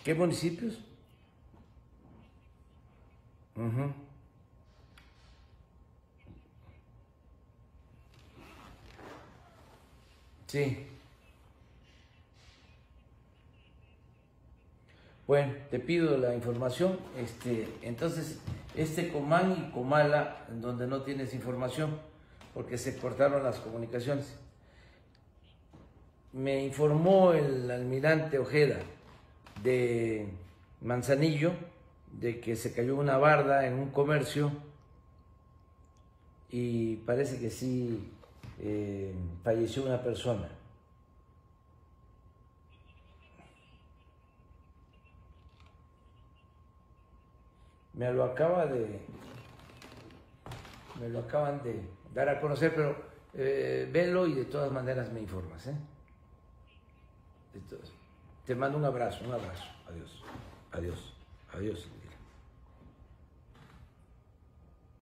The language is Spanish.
¿Qué municipios? Ujú. Sí. Bueno, te pido la información. Entonces, Comán y Comala, en donde no tienes información, porque se cortaron las comunicaciones. Me informó el almirante Ojeda de Manzanillo de que se cayó una barda en un comercio y parece que sí falleció una persona. Me lo acaban de dar a conocer, pero velo y de todas maneras me informas. Te mando un abrazo, un abrazo. Adiós, adiós, adiós.